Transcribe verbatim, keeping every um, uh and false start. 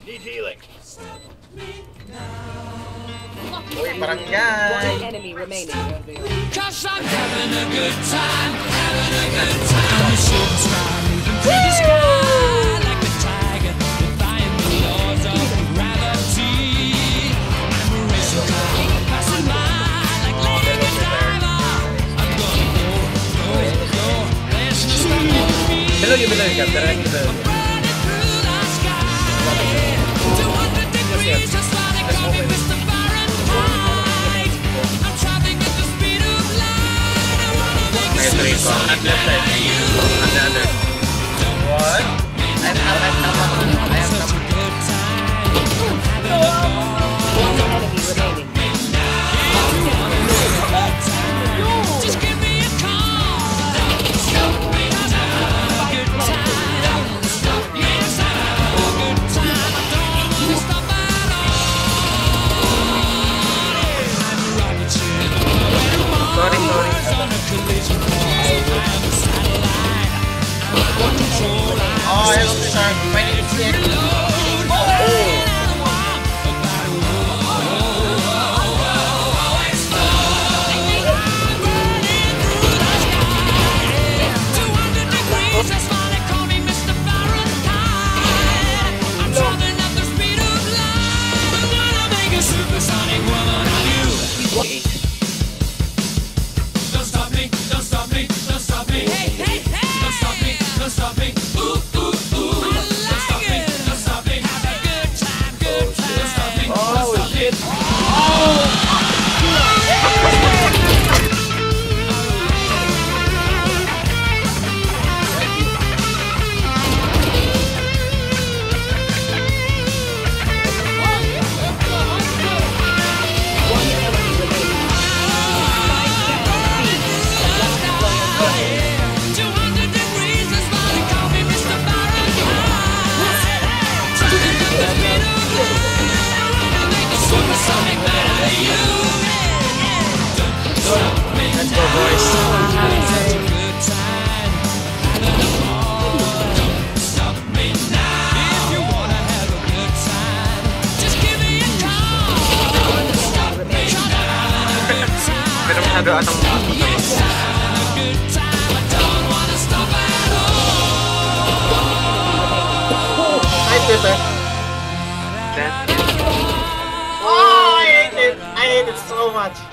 Need healing. Uy, barangay. One enemy remaining. Cause I'm having a good time, having a good time. Shooting star moving through the sky like a tiger, defying the laws of gravity. I'm a racing car, passing by like Lady Driver. I'm gonna go, go, go. There's no stopping me. Below you, below you, Captain. I'm burning through the sky. two hundred degrees, just like they call me Mister Fahrenheit. I'm traveling at the speed of light. I wanna make a supersonic man of you. Another. What? I'm out, I'm out, I am Such a good time. Having a ball. One enemy remaining. If you wanna have a good time, just give me a call. Cause I have a good time. Yes, I have a good time. I don't wanna stop at all. I'm a rocket ship. Sorry, sorry. On a collision course. I'm a satellite. I'm a controller. Oh, hello, sir. My name is Nick. Oh. Supersonic woman of you. Don't stop me, don't stop me, don't stop me. Hey, hey, hey. Don't stop me, don't stop me. Ooh, ooh, ooh. I like don't stop it. Me, don't stop me. Have a good time, good time. Don't stop me, don't stop me. Oh. Let's go, boys. Pero masyado atang Hi, Twitter. Oh, I hate it. I hate it so much.